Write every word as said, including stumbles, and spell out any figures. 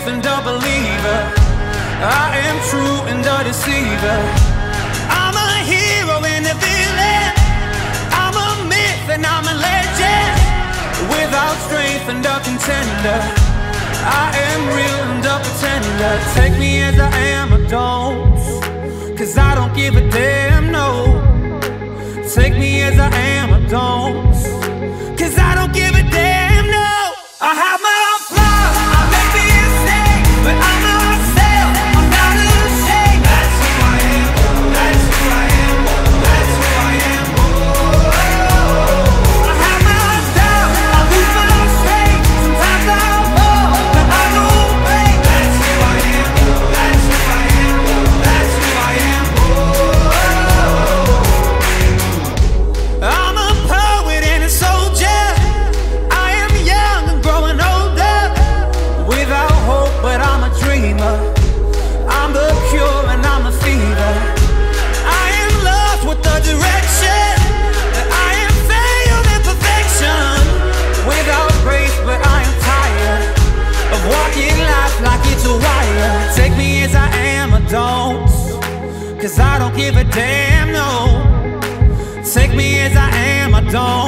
truth and a believer. I am true and a deceiver. I'm a hero and a villain. I'm a myth and I'm a legend. Without strength and a contender, I am real and a pretender. Take me as I am or don't, 'cause I don't give a damn, no. Take me as I am or don't, 'cause I don't give a damn, no. I have my own flaws, I make mistakes, but I'm myself, I'm not ashamed. That's who I am, that's who I am, that's who I am. Oh, I have my doubts, I lose my strength, sometimes I fall, but I don't break. That's who I am, that's who I am, that's who I am. Oh, I'm a poet and a soldier. I am young and growing older. Without hope, but I'm a dreamer. I'm the cure and I'm the fever. I am lost with the direction. I am failed in perfection. Without grace, but I am tired of walking life like it's a wire. Take me as I am or don't, 'cause I don't give a damn, no. Take me as I am or don't.